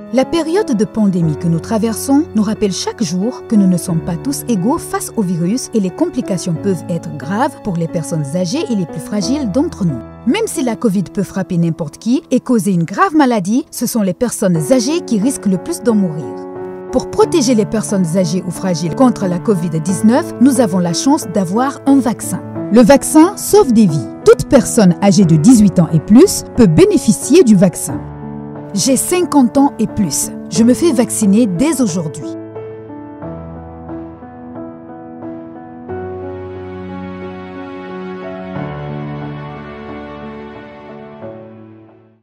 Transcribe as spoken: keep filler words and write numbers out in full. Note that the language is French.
La période de pandémie que nous traversons nous rappelle chaque jour que nous ne sommes pas tous égaux face au virus et les complications peuvent être graves pour les personnes âgées et les plus fragiles d'entre nous. Même si la Covid peut frapper n'importe qui et causer une grave maladie, ce sont les personnes âgées qui risquent le plus d'en mourir. Pour protéger les personnes âgées ou fragiles contre la Covid dix-neuf, nous avons la chance d'avoir un vaccin. Le vaccin sauve des vies. Toute personne âgée de dix-huit ans et plus peut bénéficier du vaccin. J'ai cinquante ans et plus. Je me fais vacciner dès aujourd'hui.